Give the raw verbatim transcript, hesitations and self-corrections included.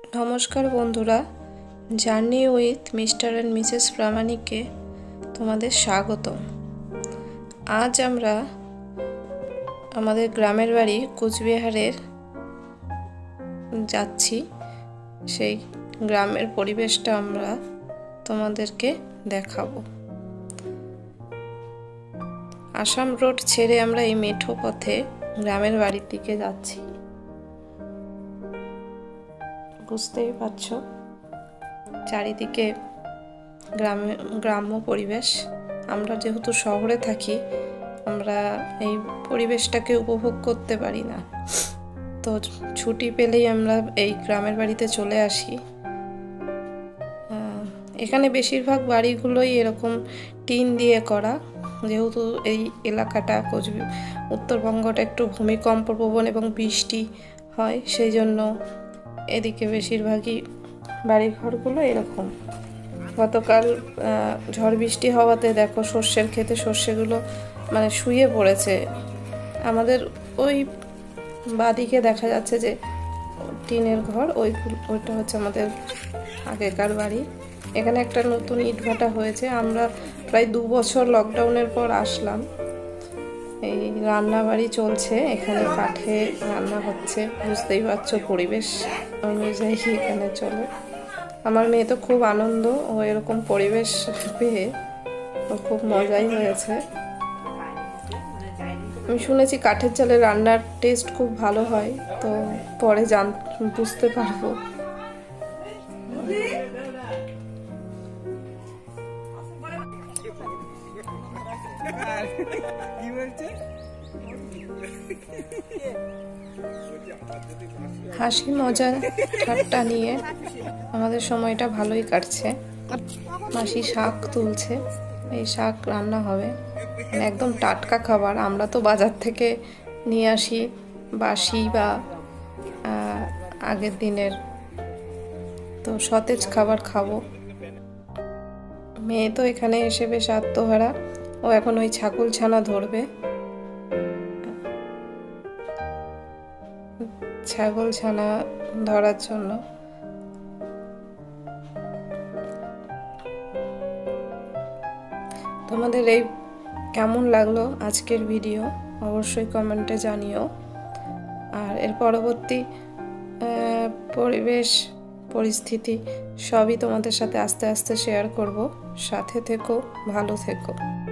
নমস্কার বন্ধুরা, journey with Mr and Mrs প্রামাণিকে তোমাদের স্বাগত। আজ আমরা আমাদের গ্রামের বাড়ি কোচবিহারের যাচ্ছি। সেই গ্রামের পরিবেশটা আমরা তোমাদেরকে দেখাবো। আসাম রোড ছেড়ে আমরা এই মেঠো পথে গ্রামের বাড়ির দিকে যাচ্ছি। বুঝতেই পারছো চারিদিকে গ্রামে গ্রাম্য পরিবেশ। আমরা যেহেতু শহরে থাকি, আমরা এই পরিবেশটাকে উপভোগ করতে পারি না। তো ছুটি পেলেই আমরা এই গ্রামের বাড়িতে চলে আসি। এখানে বেশিরভাগ বাড়িগুলোই এরকম টিন দিয়ে করা, যেহেতু এই এলাকাটা কোচবিহার উত্তরবঙ্গটা একটু ভূমিকম্প প্রবণ এবং বৃষ্টি হয়, সেই জন্য এদিকে বেশিরভাগই বাড়িঘরগুলো এরকম। গতকাল ঝড় বৃষ্টি হওয়াতে দেখো সর্ষের ক্ষেতে সর্ষেগুলো মানে শুয়ে পড়েছে। আমাদের ওই বাদিকে দেখা যাচ্ছে যে টিনের ঘর, ওই ওইটা হচ্ছে আমাদের আগেকার বাড়ি। এখানে একটা নতুন ইটভাটা হয়েছে। আমরা প্রায় দু বছর লকডাউনের পর আসলাম। এই রান্না বাড়ি চলছে, এখানে কাঠে রান্না হচ্ছে। বুঝতেই পারছো পরিবেশ অনুযায়ী এখানে চলে। আমার মেয়ে তো খুব আনন্দ, ও এরকম পরিবেশ পেয়ে ও খুব মজাই হয়েছে। আমি শুনেছি কাঠের চালে রান্নার টেস্ট খুব ভালো হয়, তো পরে জান বুঝতে পারবো। হাসি মজা ঠাট্টা নিয়ে আমাদের সময়টা ভালোই কাটছে। মাসি শাক তুলছে, এই শাক রান্না হবে, মানে একদম টাটকা খাবার। আমরা তো বাজার থেকে নিয়ে আসি বাসি বা আগের দিনের, তো সতেজ খাবার খাবো। মেয়ে তো এখানে এসে বেশ আত্মহারা, ও এখন ওই ছাগল ছানা ধরবে। ছাগল ছানা ধরার জন্য তোমাদের এই কেমন লাগলো আজকের ভিডিও অবশ্যই কমেন্টে জানিও। আর এর পরবর্তী পরিবেশ পরিস্থিতি সবই তোমাদের সাথে আস্তে আস্তে শেয়ার করব। সাথে থেকো, ভালো থেকো।